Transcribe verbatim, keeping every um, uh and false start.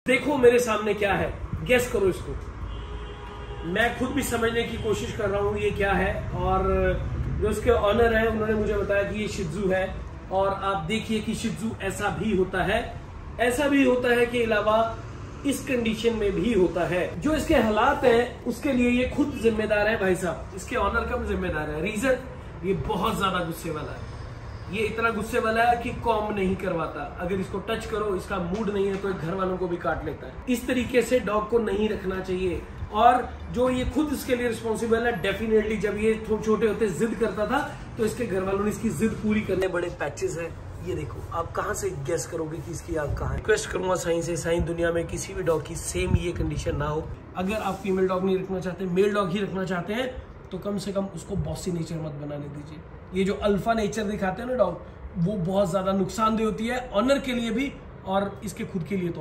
देखो मेरे सामने क्या है, गेस करो इसको। मैं खुद भी समझने की कोशिश कर रहा हूँ ये क्या है, और जो उसके ऑनर है उन्होंने मुझे बताया कि ये शित्जू है। और आप देखिए कि शित्जू ऐसा भी होता है, ऐसा भी होता है कि अलावा इस कंडीशन में भी होता है। जो इसके हालात हैं उसके लिए ये खुद जिम्मेदार है भाई साहब, इसके ऑनर कम जिम्मेदार है। रीजन, ये बहुत ज्यादा गुस्से वाला है। ये इतना गुस्से वाला है कि कॉम नहीं करवाता। अगर इसको टच करो, इसका मूड नहीं है तो घर वालों को भी काट लेता है। इस तरीके से डॉग को नहीं रखना चाहिए। और जो ये खुद इसके लिए रिस्पॉन्सिबल है, डेफिनेटली जब ये छोटे होते जिद करता था तो इसके घर वालों ने इसकी जिद पूरी करने बड़े पैचेस है। ये देखो, आप कहां से गेस करोगे कि इसकी आंख कहां है। रिक्वेस्ट करूंगा साईं से, साईं दुनिया में किसी भी डॉग की सेम ये कंडीशन ना हो। अगर आप फीमेल डॉग नहीं रखना चाहते, मेल डॉग ही रखना चाहते हैं, तो कम से कम उसको बॉसी नेचर मत बनाने दीजिए। ये जो अल्फा नेचर दिखाते हैं ना डॉग, वो बहुत ज्यादा नुकसानदेह होती है ऑनर के लिए भी और इसके खुद के लिए तो